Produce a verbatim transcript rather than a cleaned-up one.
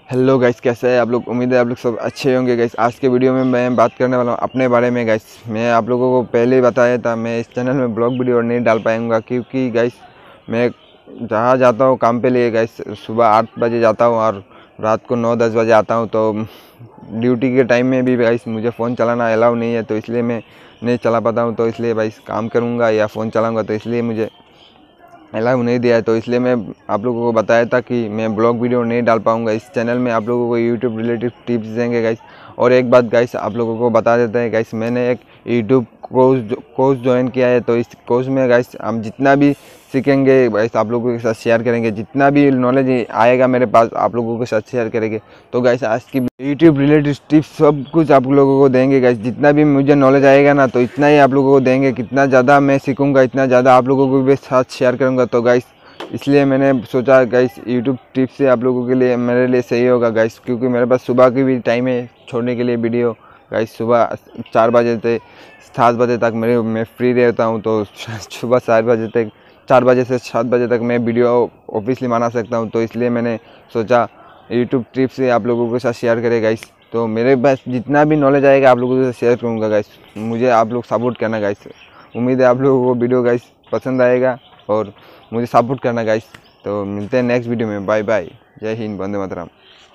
Hello guys, कैसे हैं आप लोग। उम्मीद है आप लोग सब अच्छे होंगे गाइस। आज के वीडियो में मैं बात करने वाला हूँ अपने बारे में गाइस। मैं आप लोगों को पहले ही बताया था मैं इस चैनल में ब्लॉग वीडियो नहीं डाल पाऊँगा, क्योंकि गाइस मैं जहाँ जाता हूँ काम पे लिए गाइस, सुबह आठ बजे जाता हूँ और रात को नौ दस बजे आता हूँ। तो ड्यूटी के टाइम में भी गाइस मुझे फ़ोन चलाना अलाउ नहीं है, तो इसलिए मैं नहीं चला पाता हूँ। तो इसलिए गाइस काम करूँगा या फ़ोन चलाऊँगा, तो इसलिए मुझे अलाउ नहीं दिया है। तो इसलिए मैं आप लोगों को बताया था कि मैं ब्लॉग वीडियो नहीं डाल पाऊँगा। इस चैनल में आप लोगों को यूट्यूब रिलेटेड टिप्स देंगे गाइस। और एक बात गाइस आप लोगों को बता देते हैं गाइस, मैंने एक यूट्यूब कोर्स कोर्स ज्वाइन किया है। तो इस कोर्स में गाइस हम जितना भी सीखेंगे गाइस आप लोगों के साथ शेयर करेंगे, जितना भी नॉलेज आएगा मेरे पास आप लोगों के साथ शेयर करेंगे। तो गाइस आज की यूट्यूब रिलेटेड टिप्स सब कुछ आप लोगों को देंगे गाइस। जितना भी मुझे नॉलेज आएगा ना, तो इतना ही आप लोगों को देंगे। कितना ज़्यादा मैं सीखूंगा इतना ज़्यादा आप लोगों को भी साथ शेयर करूंगा। तो गाइस इसलिए मैंने सोचा गाइस यूट्यूब टिप्स से आप लोगों के लिए मेरे लिए सही होगा गाइस, क्योंकि मेरे पास सुबह की भी टाइम है छोड़ने के लिए वीडियो गाइस। सुबह चार बजे से सात बजे तक मेरे मैं फ्री रहता हूँ। तो सुबह सात बजे तक चार बजे से सात बजे तक मैं वीडियो ऑफिसली बना सकता हूँ। तो इसलिए मैंने सोचा यूट्यूब टिप्स से आप लोगों के साथ शेयर करें गाइस। तो मेरे पास जितना भी नॉलेज आएगा आप लोगों के साथ शेयर करूँगा गाइस। मुझे आप लोग सपोर्ट करना गाइस। उम्मीद है आप लोगों को वीडियो गाइस पसंद आएगा और मुझे सपोर्ट करना गाइस। तो मिलते हैं नेक्स्ट वीडियो में। Bye bye. जय हिंद, वंदे मातरम।